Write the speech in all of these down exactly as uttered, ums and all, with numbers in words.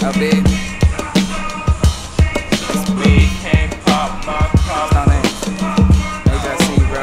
Oh, big. It's big. Stone Age. Hey, I see you, bro.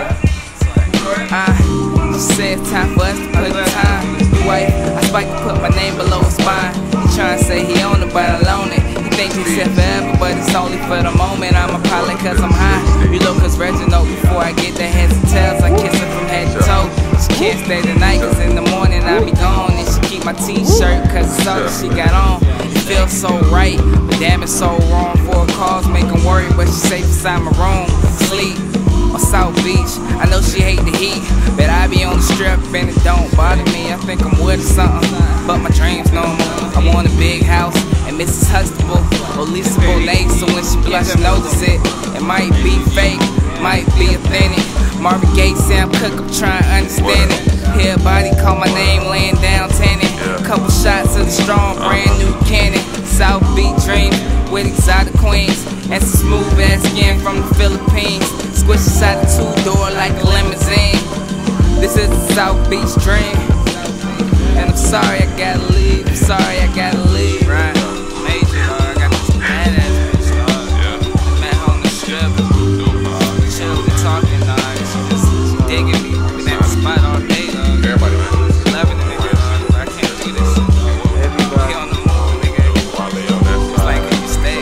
Ah, she said it's time for us to put the time. Wife, I spike to put my name below his spine. He tryna say he own it, but I loan it. He think he said forever, but it's only for the moment. I'm a pilot cause I'm high. You look cause Reginald before I get the heads and tails. I kiss her from head to toe. She can't stay the night cause in the morning I be gone. And she keep my t-shirt cause it's all that she got on. It feels so right, but damn it's so wrong. For a cause make them worry, but she safe inside my room. Sleep on South Beach, I know she hate the heat, but I be on the strip and it don't bother me. I think I'm with something, but my dreams normal. I want a big house and Missus Huxtable or Lisa Bonet, so when she blush, notice it. It might be fake, might be authentic. Marvin Gaye, Sam Cooke, I'm trying to understand it. Hear a body call my name, laying down tenant. Couple shots of the strong, brand new cannon. South Beach dreams with exotic queens and some smooth ass skin from the Philippines. Squish inside the two-door like a limousine. This is the South Beach dream. And I'm sorry I gotta leave, I'm sorry I gotta leave. Right, major, dog. I got this badass bitch, dog. Yeah. Met her on the strip. Chillin' and talking, dog. She just she digging me. Been at the spot all day, dog. Everybody, man. Loving it, nigga. Dog. I can't do this shit, dog. Everybody. He on the move, nigga. It's like, can you stay?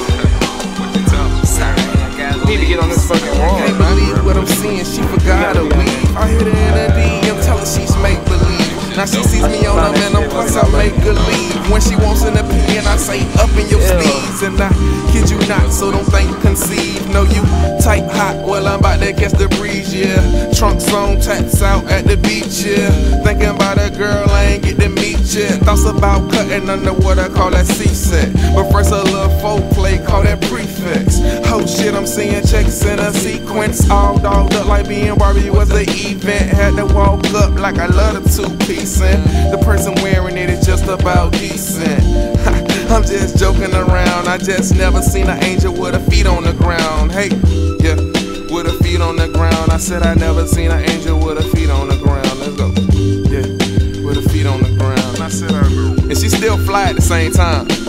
What you tell me? Sorry, I gotta leave. Need to get on this fucking wall. Can't believe what I'm seeing, she forgot her weave. I hit her in her D M, tell her she's make believe. Now she sees me on them and I'm plus I make her leave. When she wants an opinion, I say up in your steez. And I kid you not, so don't think conceive. No, you type hot, well I'm about to catch the breeze, yeah. Trunks on, tats out at the beach, yeah. Thinking about a girl I ain't get to meet yet. Thoughts about cutting underwater, call that C-set. But first a little folk play, call that prefix. Oh shit, I'm seeing checks in a sequence. All dolled up like being Barbie was the event. Had to walk up like I love the two-piece. And the person wearing it is just about decent. I'm just joking around. I just never seen an angel with her feet on the ground. Hey, yeah, with her feet on the ground. I said I never seen an angel with her feet on the ground. Let's go. Yeah, with her feet on the ground. I said I know. And she still fly at the same time.